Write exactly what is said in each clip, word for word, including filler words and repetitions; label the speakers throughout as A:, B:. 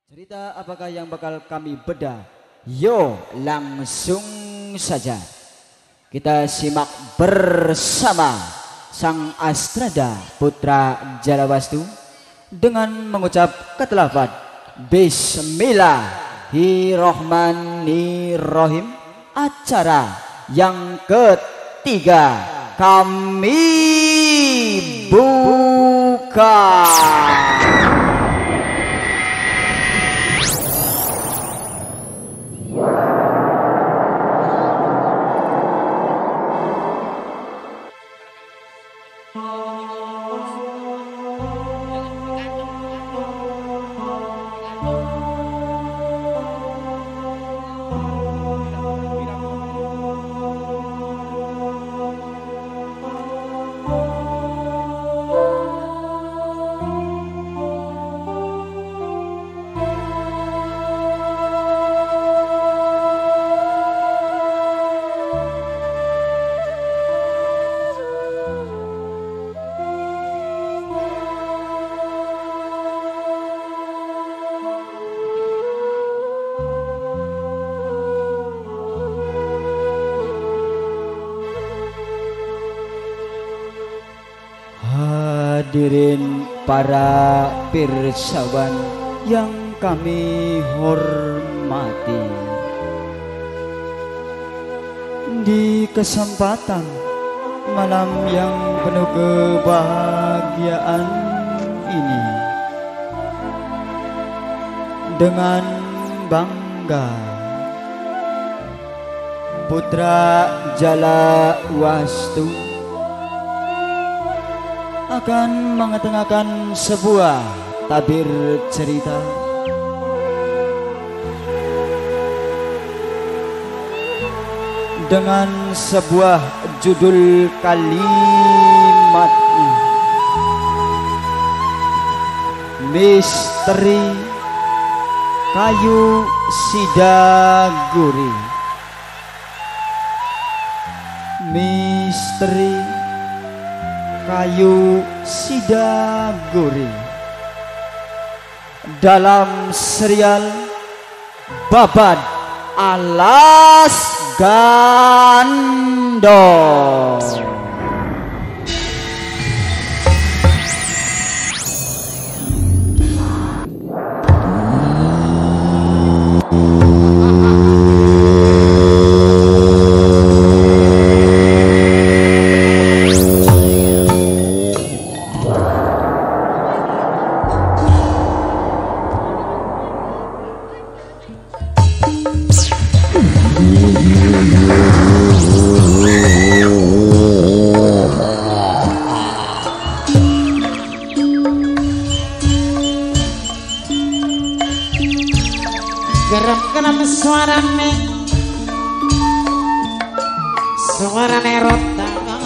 A: Cerita apakah yang bakal kami bedah? Yo, langsung saja kita simak bersama Sang Astrada Putra Jalawastu dengan mengucap kata lafaz Bismillahirrohmanirrohim. Acara yang ketiga kami buka. Hadirin para pirsawan yang kami hormati, di kesempatan malam yang penuh kebahagiaan ini, dengan bangga Putra Jalawastu akan mengetengahkan sebuah tabir cerita dengan sebuah judul kalimat Misteri Kayu Sidaguri. Misteri Kayu Sidaguri dalam serial Babad Alas Gandong.
B: Gerak kenapa suarane suarane rota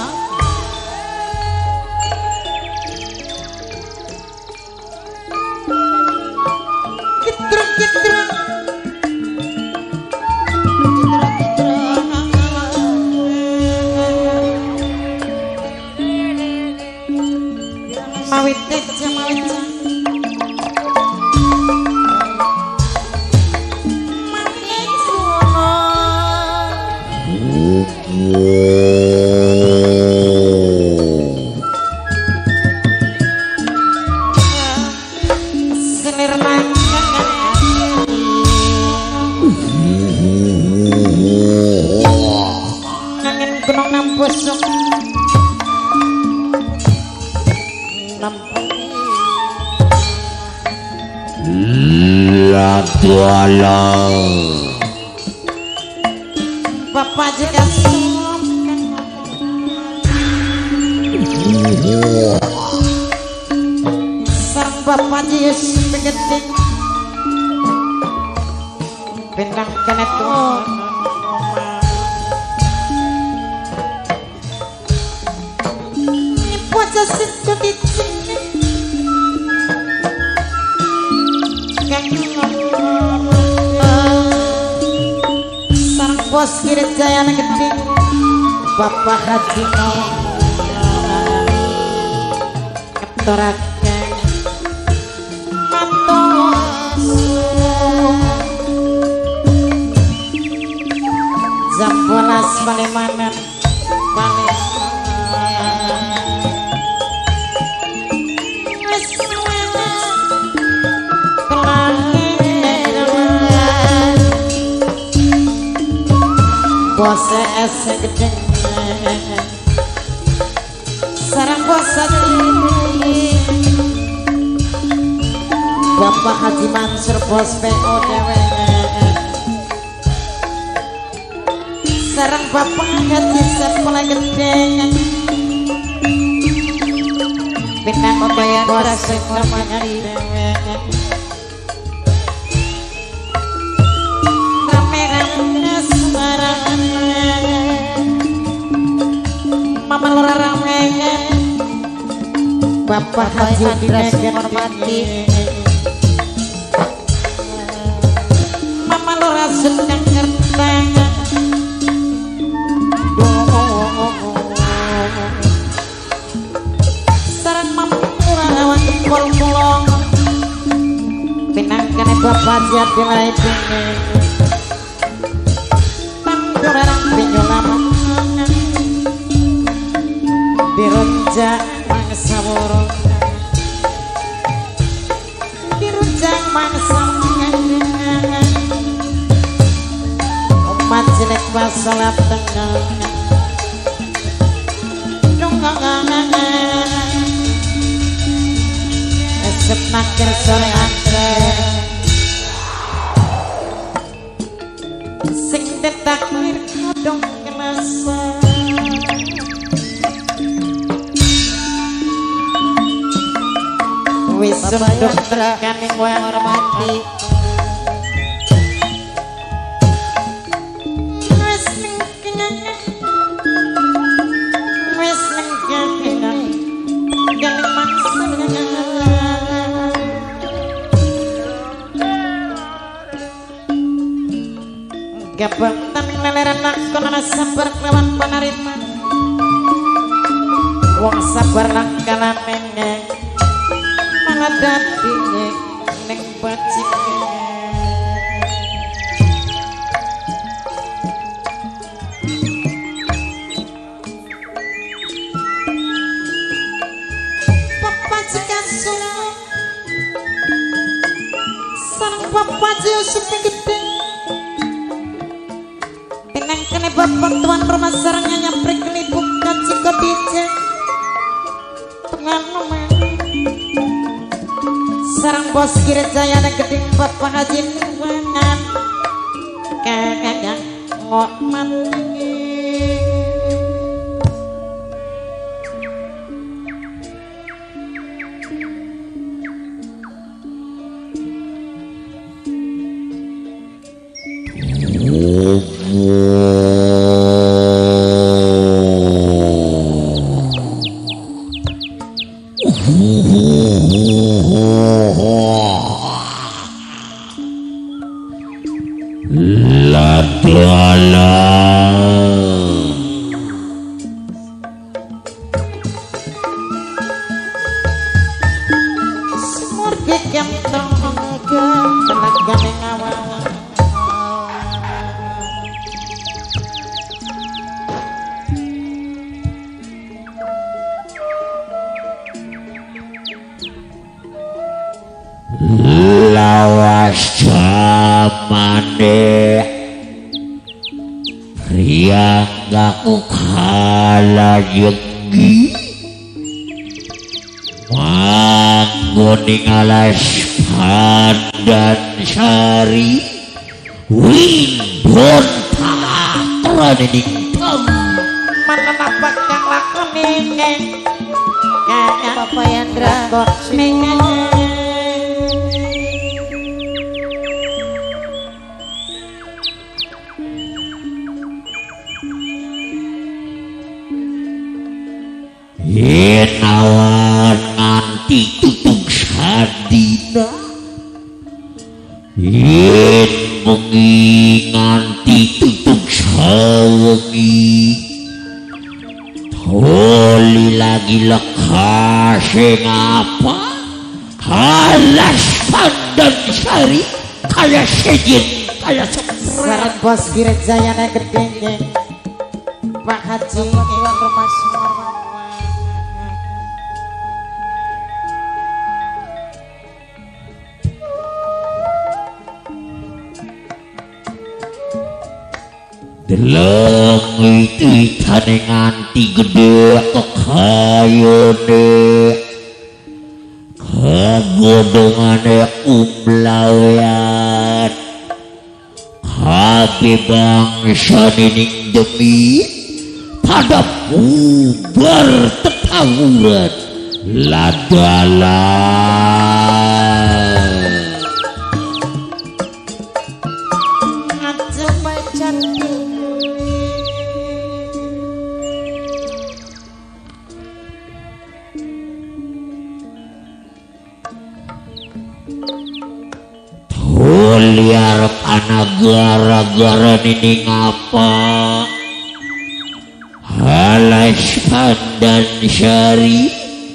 B: kitruk kitruk mawit aja mawit angin gunung nampusuk nampung
C: la tuala
B: Bapak jika sang Bapak jika sepegeting bintang kanet puasa situ di sini sang bos kiri jaya gede Bapak Haji keturakan matos Palimanan Palimanan wis suwene kelahiran bose esek gedeng sarang bose cilik Bapak Haji Mansur Bos P O D W sarang Bapak Haji Sepulai Gedeng Bintang Bapak Bos Hormati rame-rame sembarangan Mama Lora rame Bapak Haji Hormati Mama Lora sedang ngerteng sarang Mama Lora rawan jempol mulong pinangkane Bapak siap dimulai bini tandur orang pinjolaman dirunjak mangsa burung dirunjak mangsa mengangan umat cilik pasalat tengah donggangan esep nakir sore antre sing detakir kodong kelasa wis sunduk terkaning hormati wis nengkengan wis nengkengan galing maksa gabang taning leleran lakon sabar kelawan panarima wong sabar langkana meneng dadi ning bajing Bapak Cikasung sareng Bapak Yusuf Gedeng pinangkane Bapak Tuan Rumah sareng nyaprik kelipuk kaci kodije pengen sarang Bos Kirjayana Gedeng Bapak Haji Nuwanan kakak ngokmat
C: lawas jamane pria ngaku kalah yegi manggoning alas padan sari windon tatranining tam
B: menenapak kang lakoni kakak Bapak Yandra kok mengen
C: Yenawan nganti tutung sadina yen bengi nganti tutung sawengi toli lagi lekase ngapa alas pandan sari kaya sejen kaya
B: sarang Bos Kirjayana Gedeng Bapak Haji Tuan Rumah Sumarwan.
C: Deleng itane nganti gede kok kayone kagodongane umlayan kabeh bangsa ning demi pada bubar tetawuran ladalah
B: Aja pacar
C: liar panagara-gara ini ngapa halas pandan syari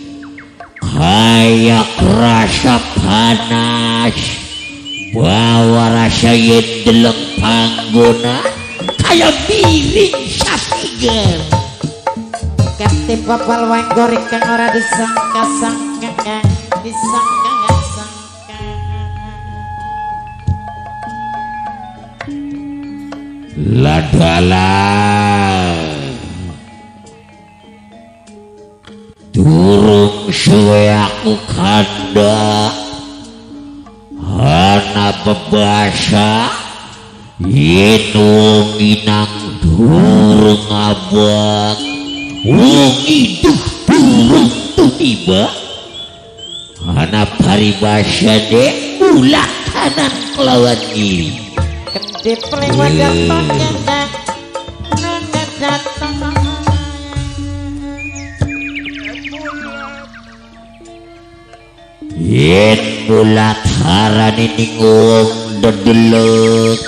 C: kayak rasa panas bawa rasa yen deleng panggona kayak miring sapiger
B: Kapti papal wang goreng kang ora disangka-sangka kang disangka nggak sangka
C: ladalah durung suwe aku kanda ana bebasa yen wong inang durung abang wong hidup durung tiba ana paribasa dek ulah kanan kelawan kiri
B: Gede pelewat datang datang datang
C: yen mulat harane ning wong dedelek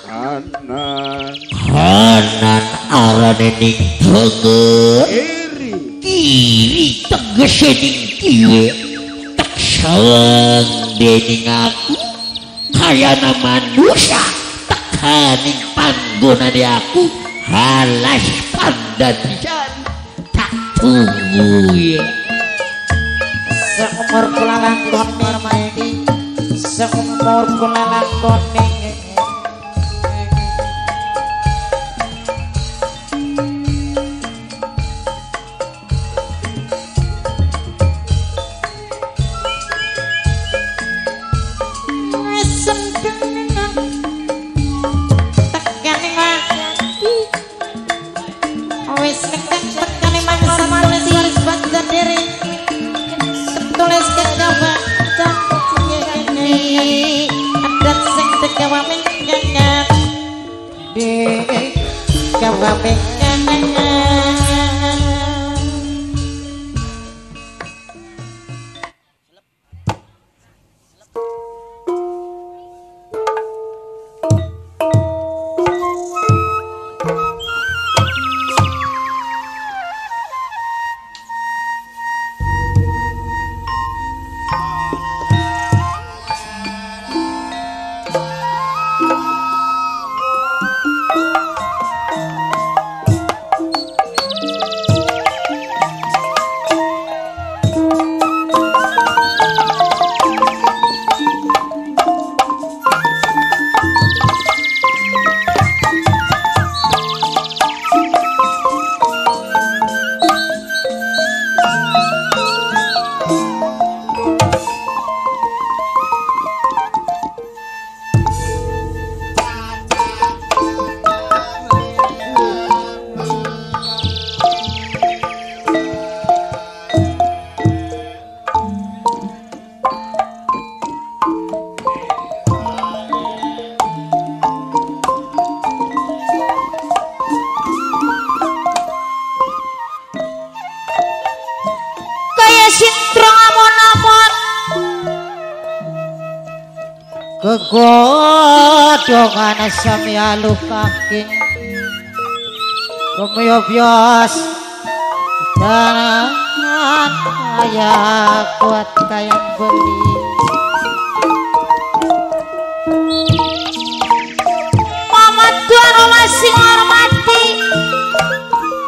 C: kanan arane ning tengah kiri tegese ning kiwe tak sawang dening aku kayana manusia tekaning panggonane aku halas pandan tak tunggu ya
B: seumur kula lakoni mati seumur kula lakoni wis nekat tekane mangsa manusia wis bangsa diri tulis kegawa adat sing tegawa mengangat di gawa mengangat kegodongan sami aluh kaki kemyo bias tangan kaya kuat kaya beli mama tuan masih hormati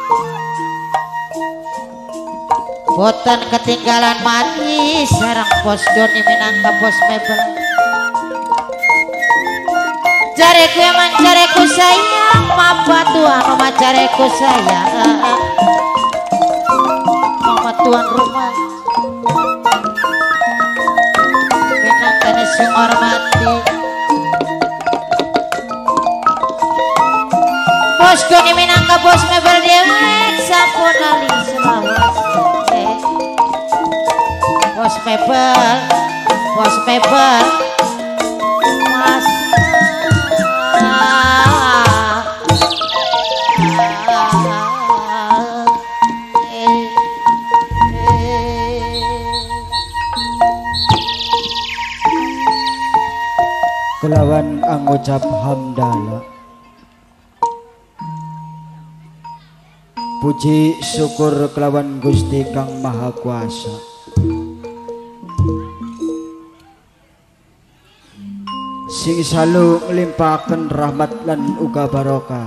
B: boten ketinggalan mati sarang bos Doni minangka bos mebel. Jareku emang jareku sayang, mama tuan mama jareku sayang, mama tuan rumah minangka sing hormati. Bos Doni minangka bos mebel dewek sampun lali selawas. Bos mebel, bos mebel, mas.
A: Kelawan angucap hamdalah, puji syukur kelawan Gusti Kang Maha Kuasa. Sing salu ngelimpahaken rahmat lan uga barokah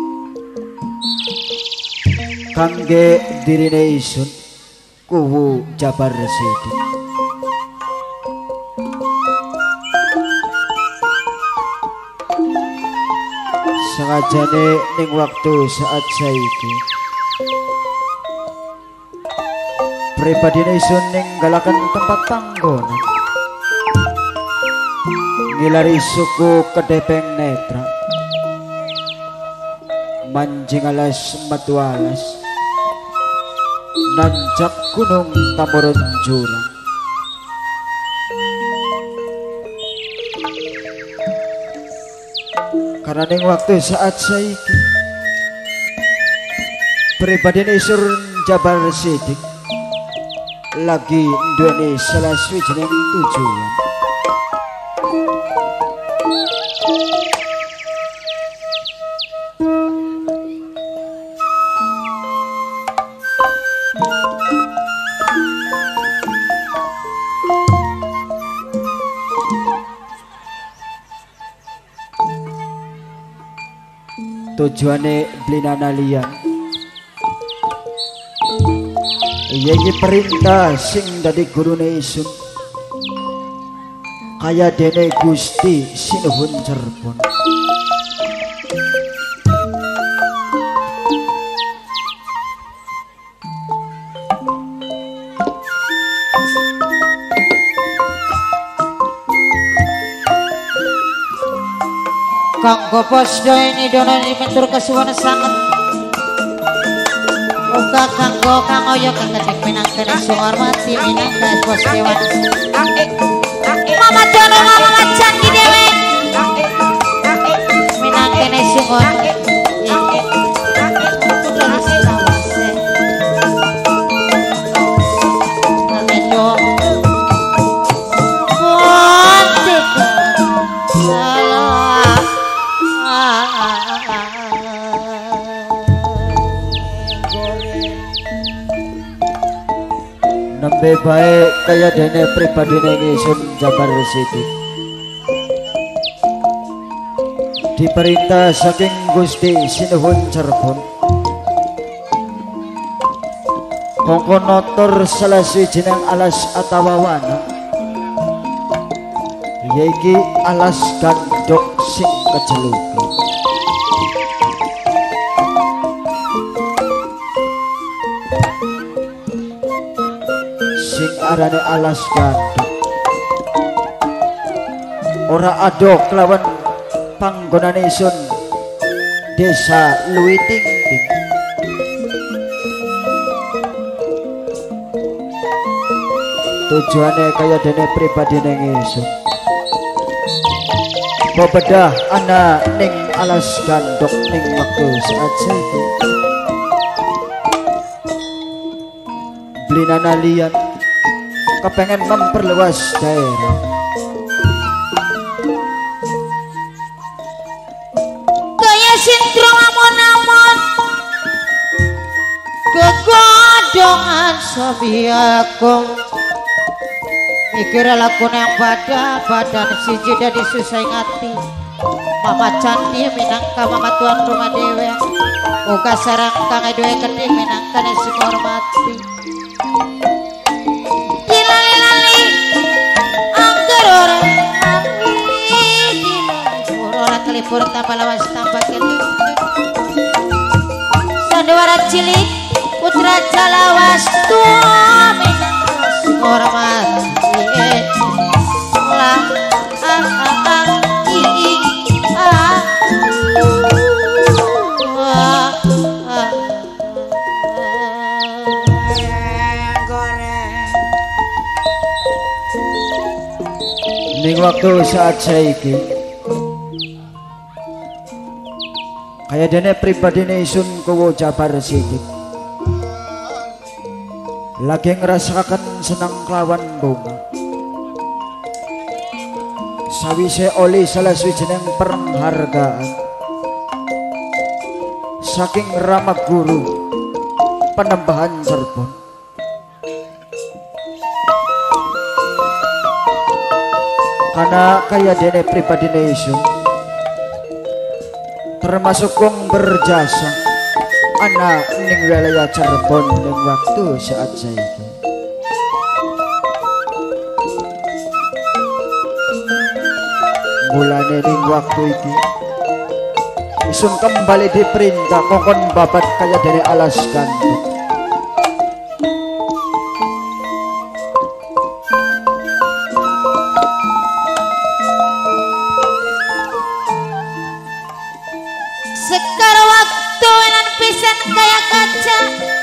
A: kangge dirine isun kuwu Jabar Sidik. Sengajane ning waktu saat saiki pribadine isun ninggalaken tempat panggonan ngilari suku Kedepeng Netra manjing alas metu alas nanjak gunung Tamurun jurang. Karena ning waktu saat saiki pribadine isun Jabar Sidik lagi nduweni salah sawijining tujuan. Tujuane blinana liyan iya iki perintah sing dadi gurune isun kaya dene Gusti Sinuhun Cirebon.
B: Kanggo bos Doni dono dimentur kesuwun sanget. Uga kanggo Kang Oyo kang ketek minangka sing hormati minangka bos dewan. Mama dono mama canggih dewe. Minangka sing hormati.
A: Nembe bae kaya dene pribadine isun Jabar Sidik diperintah saking Gusti Sinuhun Cirebon kanggo notor salah sijining alas atawawana yaiki alas gandok sing kejeluki. Sing arane alas gandok ora ado kelawan panggonane isun Desa Luwitingting. Tujuane kaya dene pribadine isun bebedah ana ning alas gandok ning waktu saat saiki blinana liyan kepengen memperluas daerah.
B: Kaya sintro amon-amon kegodongan sabiaku mikir lakune yang pada badan siji dadi susah ngati. Mama candi minangka mama tuan rumah dewe muka sarang kang edoe keding minangka sing hormati. tempur tanpa lawas tanpa kili sandiwara cilik putra jalawas tua minang hormat la a a a i i a
A: ning waktu saat saiki kaya dene pribadine isun kowo Jabar Sidik lagi ngerasakan senang kelawan bunga sawise oli salah suwijining penghargaan saking Rama Guru Penembahan Cirebon karena kaya dene pribadine isun termasuk wong berjasa anak ning wilayah Cirebon ning waktu saat saiki mulane ning waktu iki isun kembali diperintah kokon babat kaya dene alas ganduk
B: sekar waktu nan pisan kaya kaca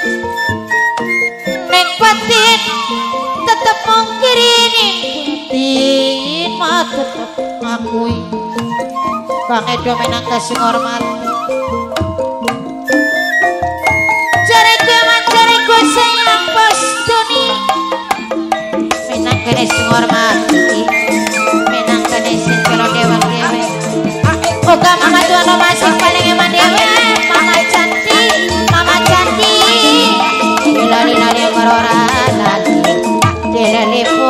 B: neng batin tetep mungkirin batin mah tetep ngakui Kang Edo menangka sing hormat jariku man jariku sayang pastuni menangka sing hormat menangka sing kalau dewa dewe Oga mama tuan masih paling eman dewe mama cantik mama cantik lila lila dia berora lagi dia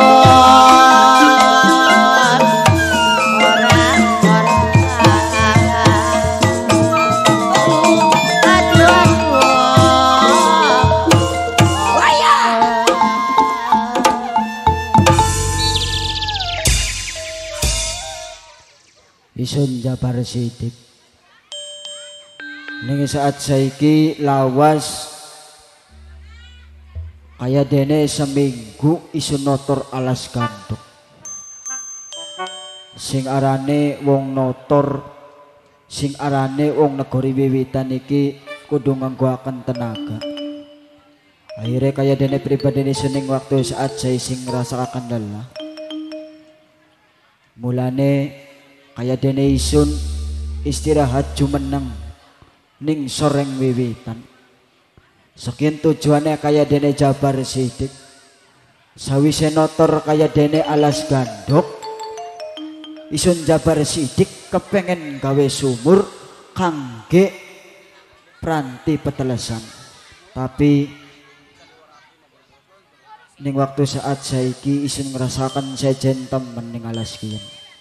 B: telepon orang orang aduh aduh waya
A: isun Jabar Sidik ning saat saiki lawas kaya dene seminggu isun notor alas ganduk sing arane wong notor sing arane wong negori wiwitan iki kudu nganggoaken tenaga akhirnya kaya dene pribadi isun ning waktu saat saya sing ngrasakaken lelah mulane kaya dene isun istirahat jumeneng ning soreng wiwitan sekian tujuannya kaya dene Jabar Sidik sawise notor kaya dene alas gandok isun Jabar Sidik kepengen gawe sumur kangge pranti petelesan tapi ning waktu saat saiki isun ngerasakan sejen temen ning alas kiyen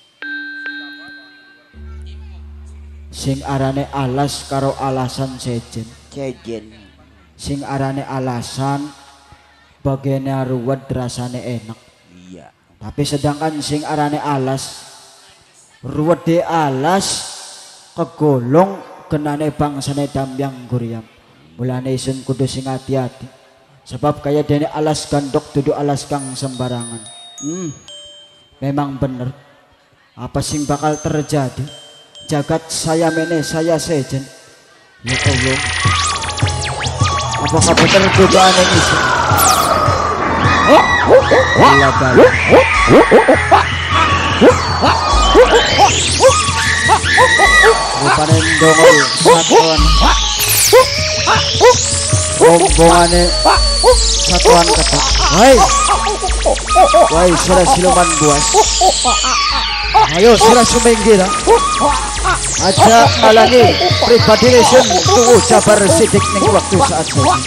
A: sing arane alas karo alasan sejen
D: Jejen
A: sing arane alasan bagene ruwet rasane enak
D: iya
A: tapi sedangkan sing arane alas ruwet de alas kegolong kenane bangsane dambyang guryam mulane isun kudu sing hati-hati sebab kaya dene alas gandok dudu alas kang sembarangan hmm, memang bener apa sing bakal terjadi jagat saya mene saya sejen ya Allah apakah benar dugaan ini sih Allah balik rupanya ndongol satuan rombongannya satuan kata wai wai sira siluman buas ayo sira sumenggira aja ngalangi pribadi lesun tuh Jabar Sidik ning waktu saat ini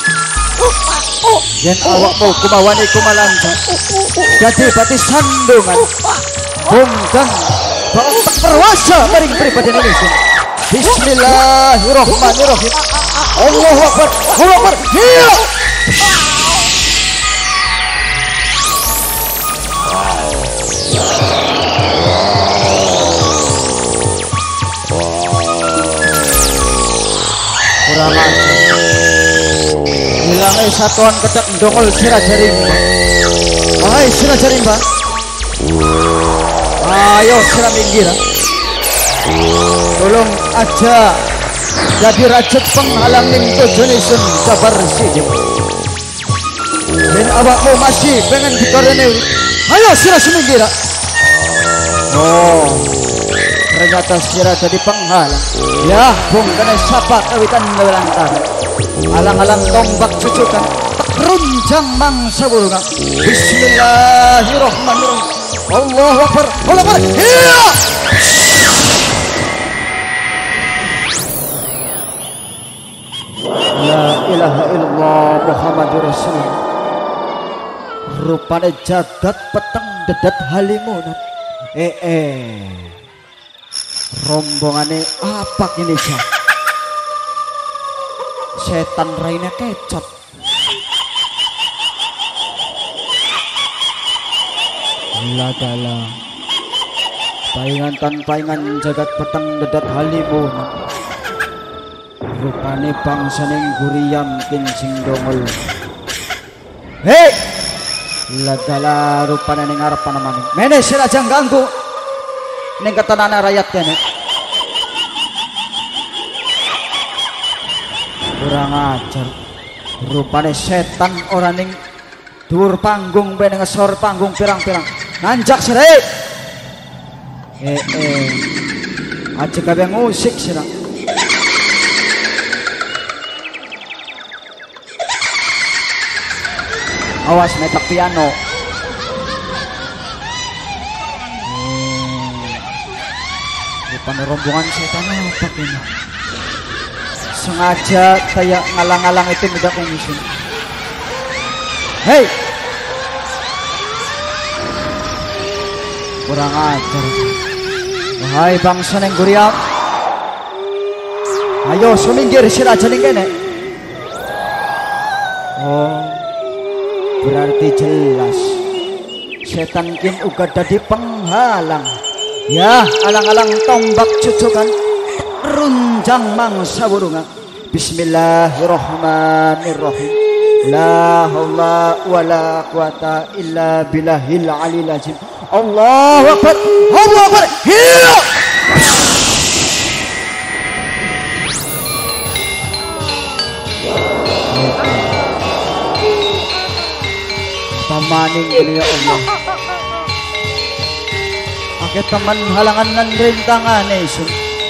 A: yen awakmu kumawani kumalanta jadi bati sandungan bungkang bakal perwasa maring pribadi lesun bismillahirrahmanirrahim Allahu Akbar Allahu Akbar hiya kurang ajar hilangnya satuan kedak ndongol sirah jarimba wahai sirah jarimba ayo sirah minggir tolong aja jadi rajut penghalang ning tojone sun Jabar Sidik dan awakmu masih pengen dikorene ayo sirah minggir oh ternyata sirah jadi penghalang ya bung kena sapa kawitan ngelantang alang-alang tombak cucukan tak runjang mangsa burungan bismillahirrahmanirrahim Allahu Akbar Allahu Akbar iya la ilaha illallah Muhammadur Rasulullah rupane jagat peteng dedat halimunat eh eh rombongane apa ini jah setan raine kecot ladala paingan tan paingan jagat peteng dedat halimunat rupane bangsaning Guriam kin sing dongol hei ladala rupane ning arep panemane mene sira aja ganggu ning ketenane rakyat kene kurang ajar rupane setan ora ning dhuwur panggung ben ngesor panggung pirang-pirang nanjak sira eh eh aja gawe musik sira awas metak piano rupane rombongan setan apa ini sengaja kayak ngalang-alang itu tidak musuh hei kurang ajar wahai bangsa neng Guriam ayo suminggir sira aja ning kene oh berarti jelas setan kin uga dadi penghalang ya alang-alang tombak cucukan runjang mangsa burungan bismillahirrahmanirrahim la haula wala quwata illa billahil aliyil azim Allahu akbar Allahu akbar hiya pamaning ini ya Allah ake teman halangan nan rintangan isun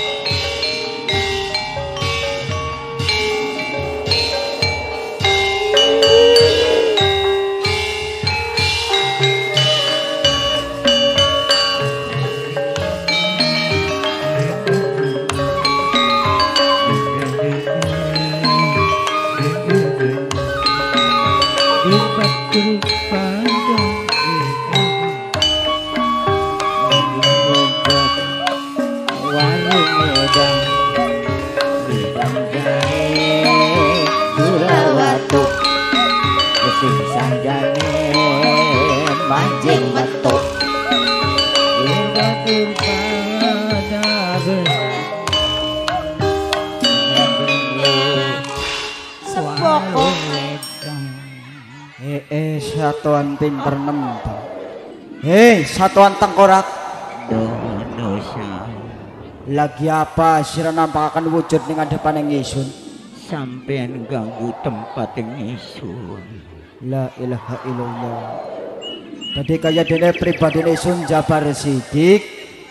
A: eh satuan pinter nembang hei satuan tengkorak
C: dosa
A: lagi apa sira nampakaken wujud ning ngadepan ingsun
C: sampean ganggu tempat ingsun
A: la ilaha illallah tadi kaya dene pribadine ingsun Jabar Sidik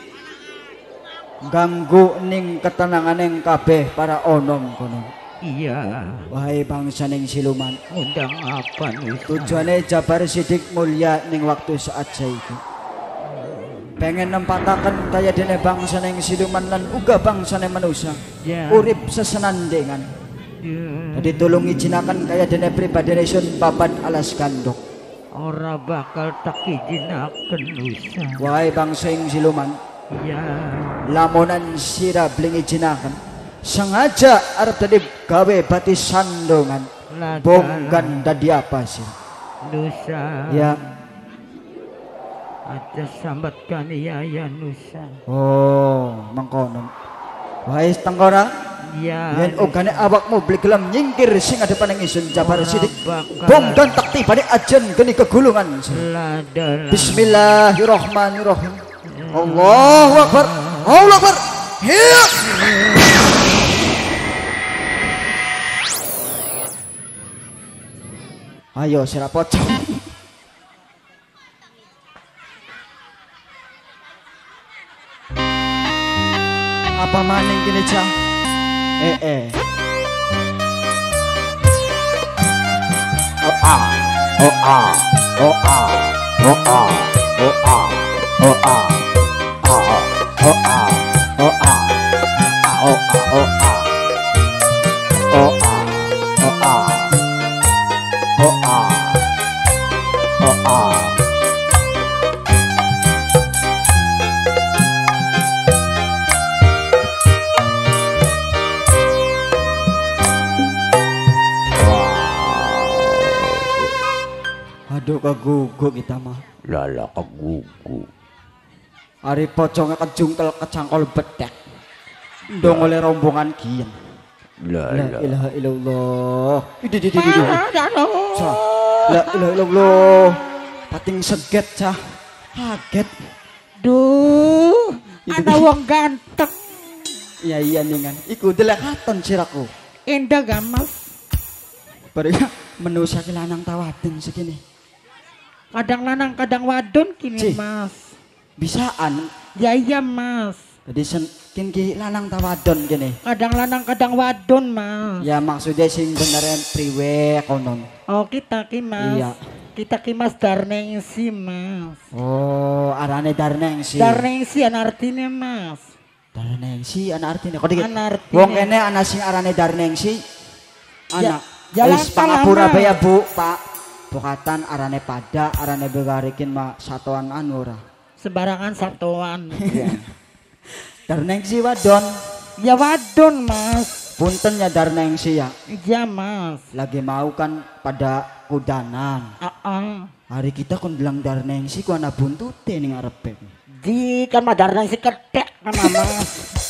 A: ganggu ning ketenanganing kabeh para onom kono
C: iya
A: wahai bangsa ning siluman
C: undang apa nih
A: tujuane Jabar Sidik mulya ning waktu saat saiki pengen nempataken kaya dene bangsa ning siluman lan uga bangsa ning manusia
C: ya.
A: urip sesenandingan ya. Jadi tolong izinaken kaya dene pribadine sun babad alas gandok
C: ora bakal tak izinaken nusa
A: wahai bangsa ing siluman
C: iya
A: lamunan sira bling izinaken sengaja arep tadi gawe bati sandongan bonggan dadi apa sih
C: nusa
A: ya
C: ada sambatkan iya ya nusa
A: oh mangkono wahai tengkorak
C: Ya.
A: Yen ogane awakmu beli gelem nyingkir sing ada paning isun Jabar Sidik. Bom dan takti pada ajen geni kegulungan. Bismillahirrahmanirrahim. Allahu Akbar. Allahu Akbar. Hiya. Ayo sira pocong. Apa maning kini cah? Eh eh. Oh ah, oh ah, oh ah, oh ah, oh ah, oh ah, ah, oh ah, oh ah, ah, oh ah, oh ah, oh ah, oh ah, oh ah, oh ah. Aduh kegugu kita mah.
C: Lala kegugu.
A: Ari pocongnya kejungkel kecangkol bedek. Dong oleh rombongan kian. La ilaha illallah. Idi idi idi. Cah. La ilaha illallah. Pating seget cah. Kaget.
D: Duh, ada wong ganteng.
A: Iya iya ningan. Iku delekaton siraku.
D: Indah gak mas?
A: Bareng menusa ki lanang tawadun segini.
D: Kadang lanang kadang wadon kini
A: Cih.
D: mas.
A: Bisaan.
D: Ya iya mas.
A: Jadi sen kin ki lanang tawadon gini.
D: Kadang lanang kadang wadon mas.
A: Ya maksudnya sing beneran priwe konon.
D: Oh kita ki mas.
A: Iya.
D: Kita ki mas darnengsi mas.
A: Oh, arane darnengsi.
D: Darnengsi an artinya mas.
A: Darnengsi ana artine. Kok dikit.
D: An artine.
A: Wong kene ana sing arane darnengsi. Ana.
D: Ya,
A: Wis
D: jalan
A: pangapura
D: lama.
A: bae ya, Bu, Pak. Bukatan arane pada, arane begarikin mah satuan anu ora.
D: Sembarangan satuan.
A: Darnengsi wadon.
D: Ya wadon mas.
A: Punten ya darnengsi ya.
D: Iya mas.
A: Lagi mau kan pada kudanan.
D: Ah ah.
A: Hari kita kon bilang darnengsi ku ana buntute ning arepe.
D: Di kan mah darnengsi ketek kan mas.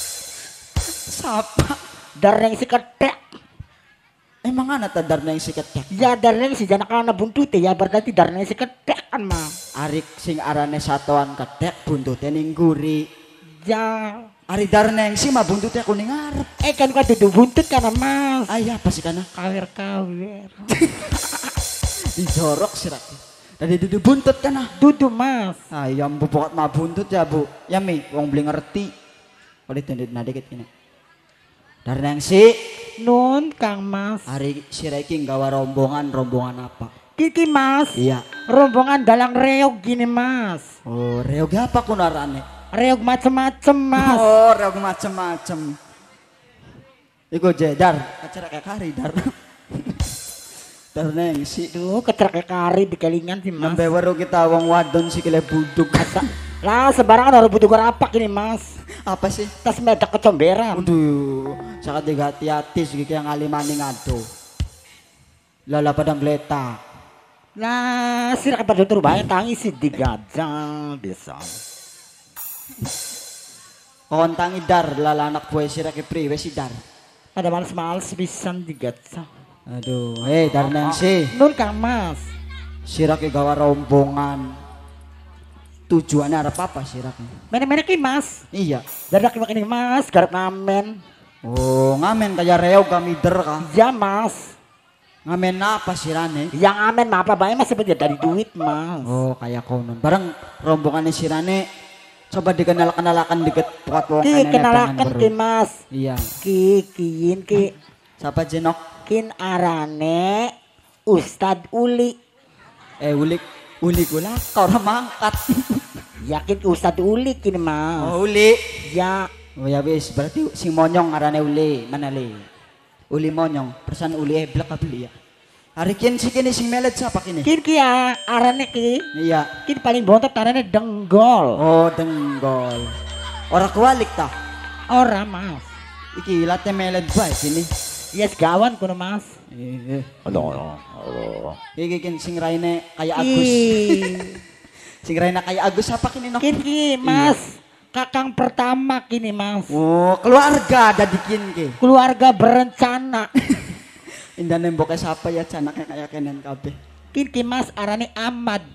A: Sapa?
D: Darnengsi ketek.
A: Emang ana ta darnengsi ketek?
D: Ya darnengsi jangan kana buntute ya berarti darnengsi ketek kan mas.
A: Arik sing arane satuan ketek buntute ning guri.
D: Ya.
A: Ari darnengsi mah buntute kuning ngarep.
D: Eh kan kau duduk buntut kan mas.
A: Ayah apa sih kana?
D: Kawir-kawir.
A: Dijorok sirak. Tadi dudu buntut kana.
D: Duduk mas.
A: Ayam bubukot mah buntut ya Bu. Ya mi, wong beli ngerti. Kalau ditunduk na dikit ini. Darnengsi.
D: Nun kang mas.
A: Hari sira iki nggawa rombongan, rombongan apa?
D: Kiki mas.
A: Iya.
D: Rombongan dalang reog gini mas.
A: Oh, reog apa kunarane?
D: Reog macem-macem mas.
A: Oh, reog macem-macem. Iku jedar, acara kayak kari dar. Darnengsi.
D: Duh kecerak kari di kelingan sih mas.
A: Nembe weru kita wong wadon sikile buduk.
D: Lah sebarangan orang butuh garapak ini mas.
A: Apa sih?
D: Tas medak kecomberan.
A: Waduh, sangat tiga hati-hati sih yang alimani ngado. Lala padang geletak.
D: Lah sira kepada tur bae tangi si digajang bisa.
A: Kon tangi dar lala anak buah sira ke priwe si dar.
D: Ada males-males pisan digajang.
A: Aduh, eh darnengsi.
D: Nun kang mas.
A: Sira ke gawa rombongan. Tujuannya arep apa sira ke?
D: Menek-menek ki mas.
A: Iya.
D: Dadak ini mas garap ngamen.
A: Oh, ngamen kaya reog kami der ka.
D: Ya mas.
A: Ngamen apa sirane?
D: Yang ngamen mah apa bae mas sebenarnya dari duit mas.
A: Oh, kayak konon. Bareng rombongannya sirane coba dikenal-kenalakan dikit buat wong
D: Ki kenalakan ki mas.
A: Iya.
D: Ki kiin ki
A: Siapa jenok?
D: kin arane Ustad Uli.
A: Eh ulik ulik gula kau orang mangkat.
D: Yakin Ustad Uli kini mas.
A: Oh uli.
D: Ya.
A: Oh ya wis berarti sing monyong arane uli mana le? Uli monyong persan uli eblek apa beli ya? Hari kini si kini sing melet siapa kini?
D: Kin ki ya arane ki.
A: Iya.
D: Kin paling bontot arane denggol.
A: Oh denggol. Orang kualik tah.
D: Ora mas.
A: Iki late melet bae sini.
D: Yes gawan kuno mas.
A: Eh.
C: Aduh, aduh.
A: Iki kin sing raine kayak Agus.
D: Ih.
A: Sing raine kayak Agus apa kini no?
D: Kin ki mas. kakang pertama kini mas.
A: Oh, keluarga ada dikin ke.
D: Keluarga berencana.
A: Indah nemboknya siapa ya canaknya kayak kenen kabeh.
D: Kini mas arane Ahmad.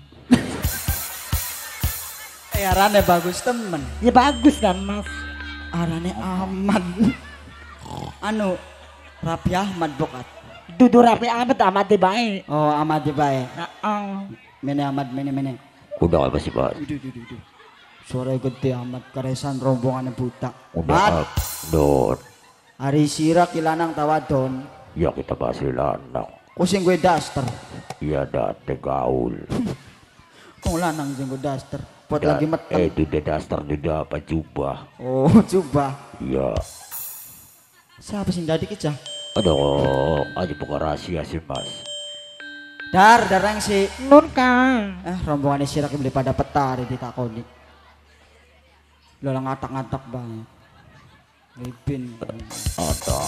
A: Eh arane bagus temen.
D: Ya bagus kan mas.
A: Arane Ahmad. Anu Rapi Ahmad bokat.
D: Dudu Rapi Ahmad Ahmad bae.
A: Oh Ahmad bae.
D: Heeh.
A: Mene Ahmad mene mene.
C: Udah apa sih Pak?
A: Duh duh duh duh. Suara gede amat karesan rombongan buta.
C: Udah Don.
A: Hari sira kilanang tawadon.
C: Ya kita bahas lanang.
A: Kusing gue daster.
C: Iya date gaul.
A: Kung lanang sing gue daster. Pot
C: Da-
A: lagi meteng.
C: Eh di daster di apa jubah.
A: Oh coba.
C: Iya.
A: Siapa sing dadi kecah?
C: Aduh, aja bukan rahasia sih mas.
A: Dar darang si.
D: Nun kang.
A: Eh rombongan sira ki beli pada petari ditakoni. Lolang ngatak-ngatak banget. Lipin.
C: Ada.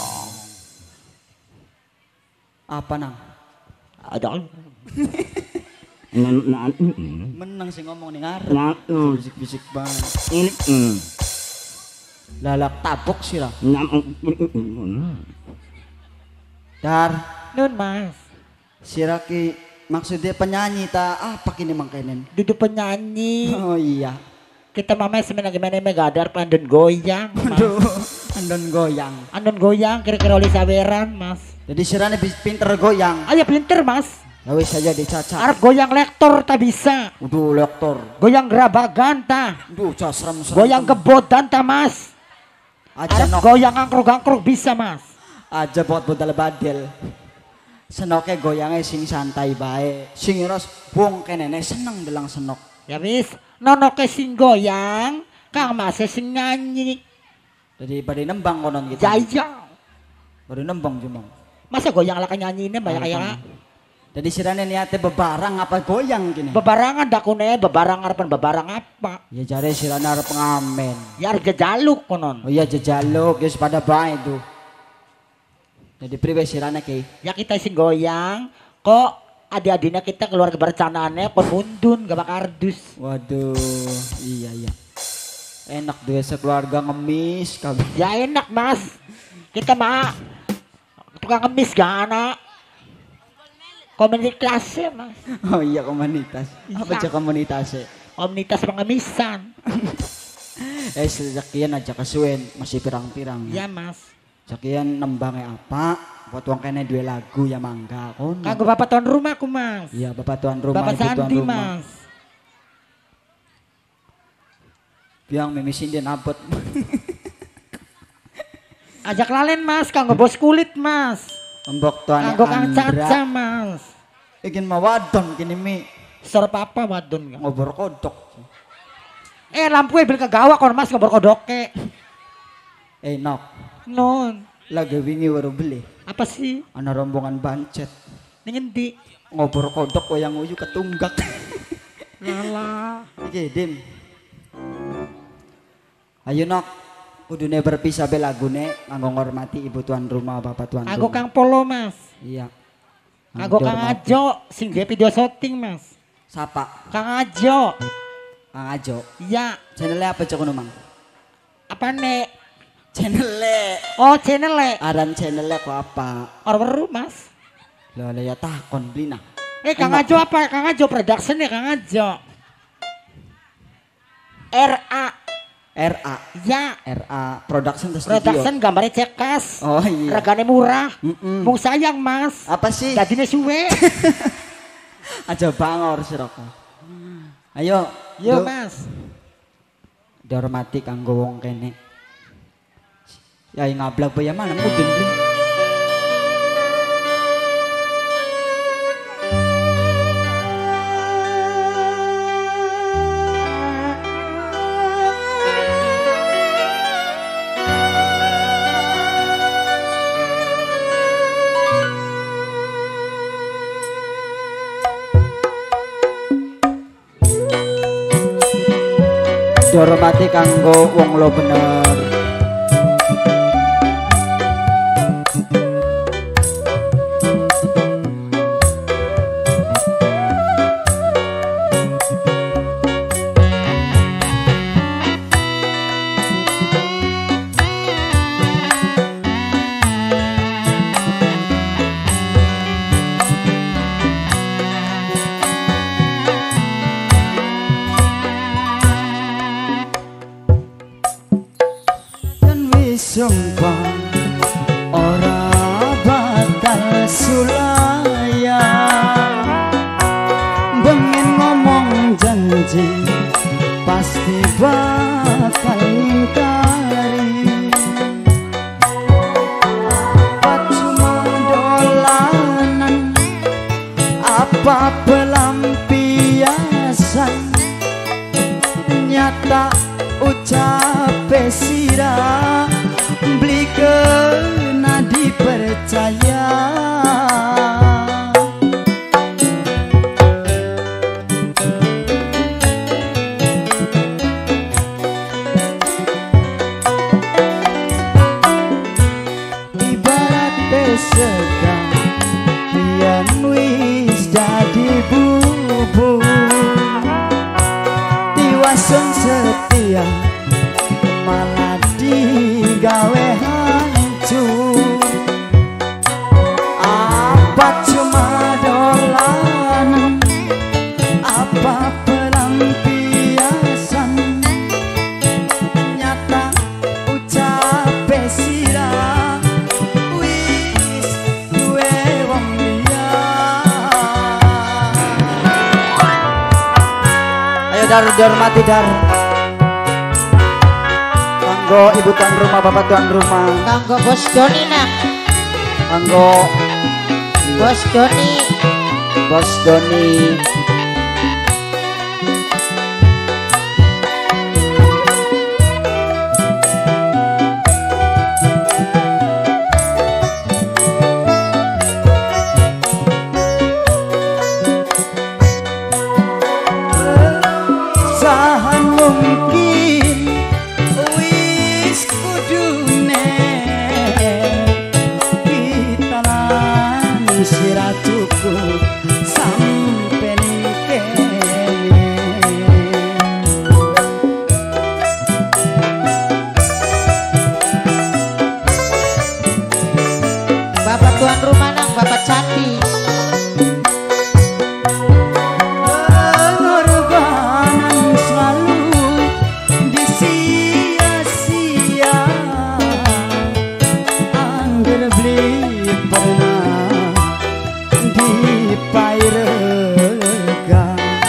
A: Apa nang?
C: Ada.
A: Menang sih ngomong nih ngarep.
C: Nah, mm.
A: Bisik-bisik banget.
C: Ini. mm.
A: Lalak tabok sira. Dar
D: Nun mas.
A: sira ki maksudnya penyanyi ta apa kini mangkenen?
D: Dudu penyanyi.
A: Oh iya.
D: Kita mamai sebenarnya gimana megadar pandun goyang. Mas.
A: Aduh, andon goyang.
D: Andon goyang kira-kira oleh saweran mas.
A: Jadi sirane bis- pinter goyang.
D: Ayo pinter mas.
A: Ya wis saja dicaca.
D: Arab goyang lektor tak bisa.
A: Udah lektor.
D: Goyang gerabagan ta.
A: Duh, cah serem-serem.
D: Goyang gebodan ta mas.
A: aja
D: Arab
A: nok
D: goyang angkruk-angkruk bisa mas.
A: aja buat budal badel. Senoke goyangnya sing santai bae. Sing ros wong kenene seneng delang senok.
D: Ya wis. Nono ke sing goyang. Kang mas sing nyanyi.
A: Jadi pada nembang konon gitu.
D: Jaya.
A: Baru nembang cuma.
D: Masa goyang lah nyanyi ini banyak kayak.
A: Jadi sirane niate bebarang apa goyang gini.
D: Bebarangan dakune bebarang arepan bebarang apa?
A: Ya jare sirane arep ngamen.
D: Ya harga jaluk konon.
A: Oh iya jejaluk geus pada bae itu. Jadi priwe sirane ki.
D: Ya kita sing goyang kok adik-adiknya kita keluarga berencanaannya pun mundun gak kardus.
A: Waduh, iya iya. Enak deh sekeluarga ngemis kabeh.
D: Ya enak mas. Kita mah tukang ngemis gak anak. Komunitas ya mas.
A: Oh iya komunitas. Apa
D: Iya.
A: aja komunitasnya?
D: Komunitas pengemisan.
A: Eh sekian aja kesuwen masih pirang-pirang.
D: Ya mas.
A: Sekian nembangnya apa? Buat uang kene dua lagu ya mangga. Oh,
D: Kanggo bapak tuan rumahku mas.
A: iya bapak tuan rumah,
D: Bapak
A: ibu tuan
D: Sandi
A: rumah.
D: mas.
A: Biang mimisin dia nabot.
D: Ajak lalen mas. Kanggo bos kulit mas.
A: Embok tuan
D: Kanggo kang caca
A: Andra.
D: mas.
A: Ikin mawadon kini mi
D: Sor papa wadon kang.
A: ngobor kodok.
D: Eh lampu e bil kegawa kon mas ngobor kodoke.
A: Eh nok,
D: Non.
A: lagi wingi baru beli.
D: Apa sih?
A: Ana rombongan bancet.
D: Ning endi?
A: Ngobor kodok wayang uyu ketunggak.
D: Lala.
A: Oke, Dim. Ayo nok, kudune berpisah be lagune nganggo ngormati ibu tuan rumah bapak tuan
D: Aku
A: rumah.
D: kang polo mas.
A: Iya.
D: Aku kang
A: Ngormati.
D: Ajo sing dia video syuting mas.
A: Sapa?
D: Kang Ajo.
A: Kang Ajo.
D: Iya.
A: Channelnya apa cok mang?
D: Apa nek?
A: Channelnya.
D: Oh channel le.
A: Aran channelnya kok apa?
D: Orang baru mas.
A: Lo ya takon beli nah.
D: Eh Kang
A: Enak.
D: Ajo apa? Kang Ajo production ya Kang Ajo. R A.
A: R A.
D: Ya.
A: R A Production the Studio.
D: Production gambarnya cekas.
A: Oh iya.
D: Regane murah.
A: Mm-mm.
D: Mung sayang mas.
A: Apa sih?
D: Dadine suwe.
A: Aja bangor si Roko. Ayo.
D: Yo
A: Duk.
D: mas.
A: Dihormati kanggo wong kene. Ya ngablak bae mana mudun beli. Dihormati kanggo wong lo bener. sumpah ora bakal sulaya bengen ngomong janji pasti bakal ngingkari cuma dolanan apa pelampiasan nyata ucap sirah beli kena dipercaya ibarat segan kian wis dadi bubur tiwasan setia malah digawe hancur apa cuma dolanan apa pelampiasan nyata ucap sirah wis duwe wong liya. Ayo Dar, dihormati Dar. Kanggo ibu tuan rumah, bapak tuan rumah.
B: Kanggo Bos Doni nak.
A: Kanggo
B: Bos Doni.
A: Bos Doni. Sahan mungkin wis kudune kita lan sira cukup sampe ning kene
B: Bapak tuan rumah nang, Bapak Candi.
A: pengorbanan selalu disia-sia angger beli pernah dipairega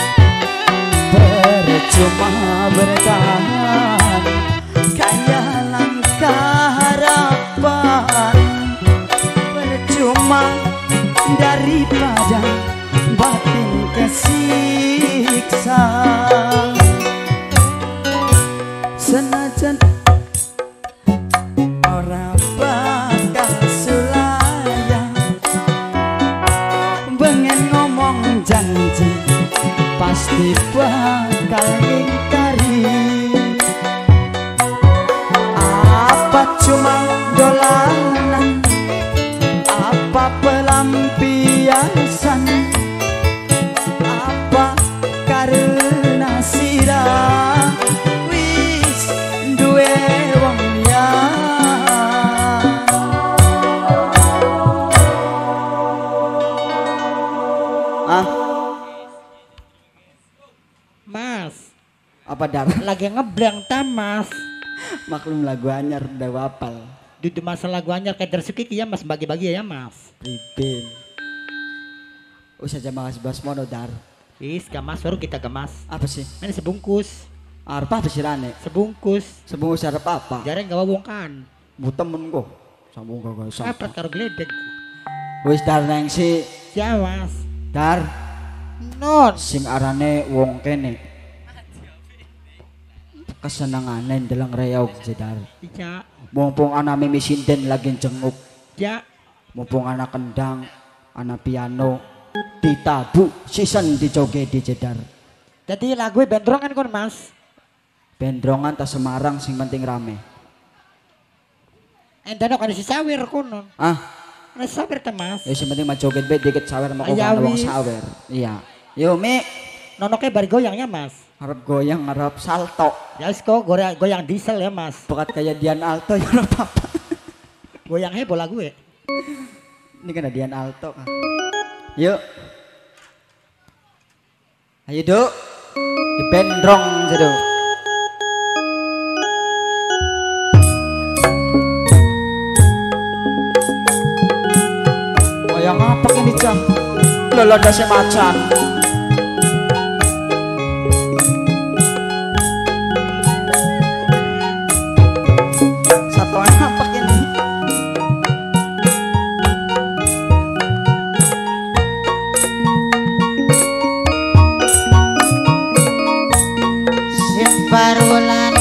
A: percuma bertahan kaya langkah harapan percuma daripada batin kesiksa senajan ora bakal sulaya bengen ngomong janji pasti bakal ingkari apa cuma dolanan apa pelampiasan apa karena sirah wis duwe wong liya. Ah,
D: Mas,
A: apa Dar?
D: lagi ngeblank ta Mas.
A: Maklum lagu anyar udah wapal.
D: Dudu masalah lagu anyar kayak tersukik ya Mas, bagi-bagi ya Mas.
A: Ribin. Usah aja mas basmono Dar.
D: Is gamas baru kita gamas.
A: Apa sih?
D: Ini sebungkus,
A: Arep apa sih Rane?
D: sebungkus.
A: Sebungkus arep apa?
D: Jarang gak wawongkan.
A: Bu temen kok. Sambung gak gak
D: Apa karo gledek?
A: Wis Dar neng si
D: Ya Mas.
A: Dar
B: Non.
A: sing arane wong kene. Kesenengane ndeleng reog jedar.
D: Iya.
A: Mumpung ana mimi sinden lagi jenguk.
D: Ya.
A: Mumpung ana kendang, ana piano, ditabu sisen dijoget di jedar.
D: Jadi lagu bendrongan kon Mas.
A: Bendrongan ta Semarang sing penting rame.
D: Endano kan si sawer kono.
A: Ah,
D: Ana sawer ta Mas.
A: ya sing penting mah joget bae dikit sawer mah kok
D: Ayawi.
A: ana wong sawer. Iya. Yo Mi,
D: Nonoke bar goyangnya Mas.
A: harap goyang harap salto.
D: Ya wis kok goyang, goyang diesel ya Mas.
A: Bekat kayak Dian Alto ya ora apa-apa.
D: Goyang heboh lagu ya.
A: Ini kan ada Dian Alto kan. Yuk. Ayo Duk. Di bendrong sedo. jam lolonda si macan. Satu apa ini?
B: Simbarulan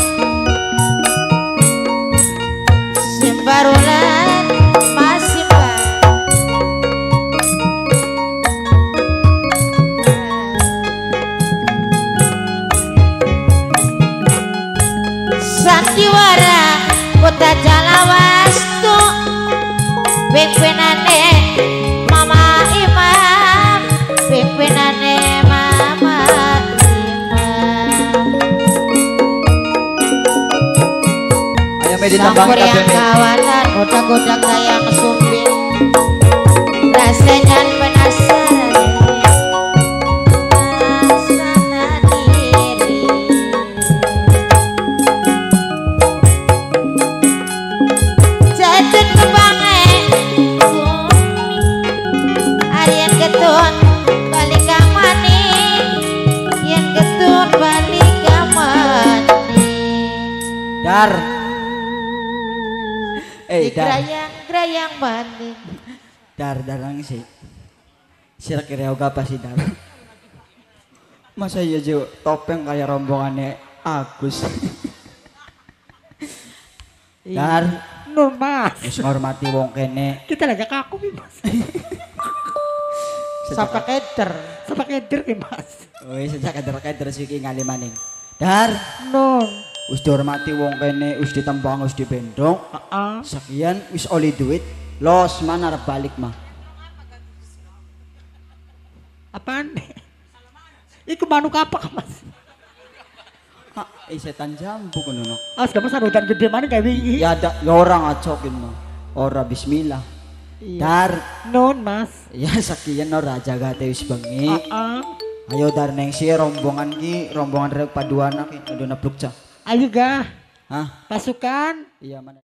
B: Simbarulan masih bar sandiwara kota Jalawastu pimpinane Mama Imam pimpinane Mama Sampur yang kawanan goda-goda kayak kesumpit rasanya penasaran sana diri jatuh kebange Arian getun balik kamani yang getun balik kamani
A: Dar. Eh,
B: di
A: dar.
B: gerayang-gerayang banding
A: Dar darang sih. Sira kira oga apa sih dar? Masa iya jo topeng kayak rombongannya Agus. Dar,
D: Nur Mas.
A: wis ngormati wong kene.
D: Kita lagi kaku nih Mas.
B: sampai keder
D: Sama keder nih Mas.
A: Wis sejak keder-keder siki ngali maning. Dar,
D: Nur.
A: wis dihormati wong kene, wis ditembang, wis dibendong.
D: Heeh.
A: Sekian wis oli duit. Los mana arep balik mah.
D: Apaan? Iku manuk apa Mas?
A: Ha, eh setan jambu kono no.
D: As gak masa hutan gede mana kayak wingi.
A: Ya ada ya orang acokin mah. Ora bismillah. Dar,
D: Non Mas.
A: ya sekian ora jaga teh wis bengi.
D: Heeh.
A: Ayo dar neng si rombongan ki, rombongan rek paduana ki, ado napluk ca.
D: Ayo gah.
A: Hah?
D: Pasukan.
A: Iya mana?